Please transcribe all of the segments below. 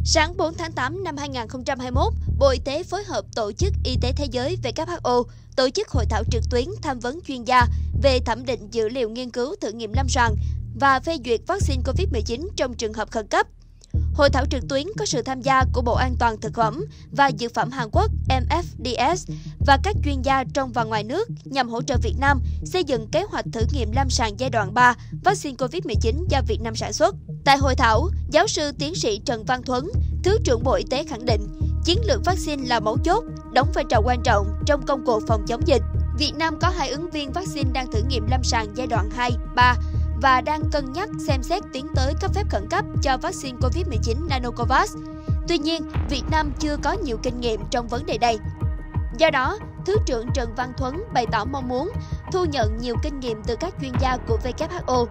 Sáng 4 tháng 8 năm 2021, Bộ Y tế phối hợp Tổ chức Y tế Thế giới WHO tổ chức hội thảo trực tuyến tham vấn chuyên gia về thẩm định dữ liệu nghiên cứu thử nghiệm lâm sàng và phê duyệt vaccine COVID-19 trong trường hợp khẩn cấp. Hội thảo trực tuyến có sự tham gia của Bộ An toàn Thực phẩm và Dược phẩm Hàn Quốc MFDS và các chuyên gia trong và ngoài nước nhằm hỗ trợ Việt Nam xây dựng kế hoạch thử nghiệm lâm sàng giai đoạn 3 vaccine COVID-19 do Việt Nam sản xuất. Tại hội thảo, giáo sư tiến sĩ Trần Văn Thuấn, Thứ trưởng Bộ Y tế khẳng định, chiến lược vaccine là mấu chốt, đóng vai trò quan trọng trong công cuộc phòng chống dịch. Việt Nam có 2 ứng viên vaccine đang thử nghiệm lâm sàng giai đoạn 2, 3 và đang cân nhắc xem xét tiến tới cấp phép khẩn cấp cho vaccine COVID-19 Nanocovax. Tuy nhiên, Việt Nam chưa có nhiều kinh nghiệm trong vấn đề này. Do đó, Thứ trưởng Trần Văn Thuấn bày tỏ mong muốn thu nhận nhiều kinh nghiệm từ các chuyên gia của WHO,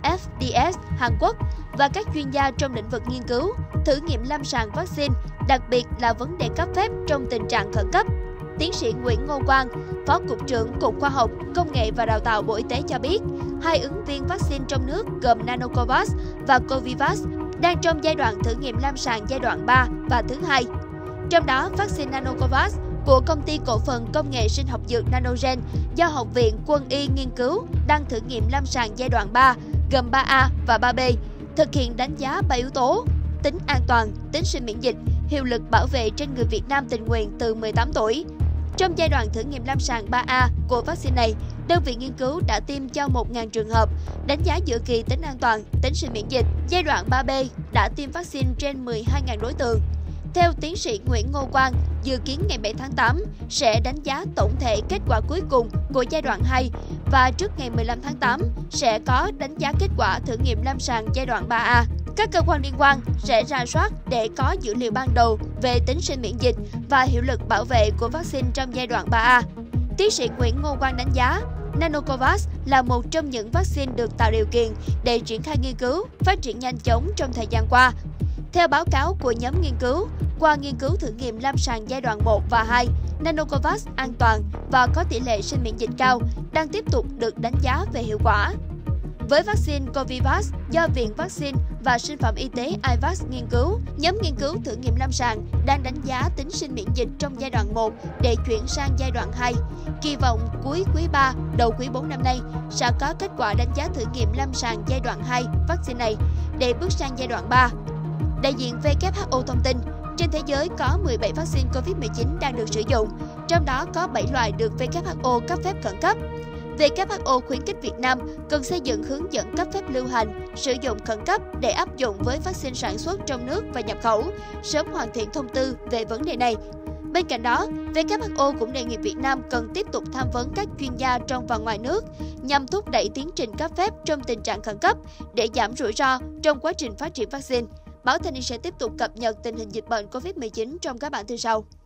MFDS, Hàn Quốc và các chuyên gia trong lĩnh vực nghiên cứu, thử nghiệm lâm sàng vaccine, đặc biệt là vấn đề cấp phép trong tình trạng khẩn cấp. Tiến sĩ Nguyễn Ngô Quang, Phó Cục trưởng Cục Khoa học, Công nghệ và Đào tạo Bộ Y tế cho biết, 2 ứng viên vaccine trong nước gồm Nanocovax và Covivax đang trong giai đoạn thử nghiệm lâm sàng giai đoạn 3 và thứ 2. Trong đó, vaccine Nanocovax của Công ty Cổ phần Công nghệ Sinh học Dược Nanogen do Học viện Quân y nghiên cứu đang thử nghiệm lâm sàng giai đoạn 3 gồm 3A và 3B, thực hiện đánh giá 3 yếu tố: tính an toàn, tính sinh miễn dịch, hiệu lực bảo vệ trên người Việt Nam tình nguyện từ 18 tuổi. Trong giai đoạn thử nghiệm lâm sàng 3A của vaccine này, đơn vị nghiên cứu đã tiêm cho 1.000 trường hợp, đánh giá giữa kỳ tính an toàn, tính sinh miễn dịch. Giai đoạn 3B đã tiêm vaccine trên 12.000 đối tượng. Theo tiến sĩ Nguyễn Ngô Quang, dự kiến ngày 7 tháng 8 sẽ đánh giá tổng thể kết quả cuối cùng của giai đoạn 2 và trước ngày 15 tháng 8 sẽ có đánh giá kết quả thử nghiệm lâm sàng giai đoạn 3A. Các cơ quan liên quan sẽ rà soát để có dữ liệu ban đầu về tính sinh miễn dịch và hiệu lực bảo vệ của vaccine trong giai đoạn 3A. Tiến sĩ Nguyễn Ngô Quang đánh giá, Nanocovax là một trong những vaccine được tạo điều kiện để triển khai nghiên cứu, phát triển nhanh chóng trong thời gian qua. Theo báo cáo của nhóm nghiên cứu, qua nghiên cứu thử nghiệm lâm sàng giai đoạn 1 và 2, Nanocovax an toàn và có tỷ lệ sinh miễn dịch cao, đang tiếp tục được đánh giá về hiệu quả. Với vaccine Covivax do Viện Vaccine và Sinh phẩm Y tế IVAX nghiên cứu, nhóm nghiên cứu thử nghiệm lâm sàng đang đánh giá tính sinh miễn dịch trong giai đoạn 1 để chuyển sang giai đoạn 2. Kỳ vọng cuối quý 3, đầu quý 4 năm nay sẽ có kết quả đánh giá thử nghiệm lâm sàng giai đoạn 2 vaccine này để bước sang giai đoạn 3. Đại diện WHO thông tin, trên thế giới có 17 vaccine COVID-19 đang được sử dụng, trong đó có 7 loại được WHO cấp phép khẩn cấp. WHO khuyến khích Việt Nam cần xây dựng hướng dẫn cấp phép lưu hành, sử dụng khẩn cấp để áp dụng với vaccine sản xuất trong nước và nhập khẩu, sớm hoàn thiện thông tư về vấn đề này. Bên cạnh đó, WHO cũng đề nghị Việt Nam cần tiếp tục tham vấn các chuyên gia trong và ngoài nước nhằm thúc đẩy tiến trình cấp phép trong tình trạng khẩn cấp để giảm rủi ro trong quá trình phát triển vaccine. Báo Thanh niên sẽ tiếp tục cập nhật tình hình dịch bệnh COVID-19 trong các bản tin sau.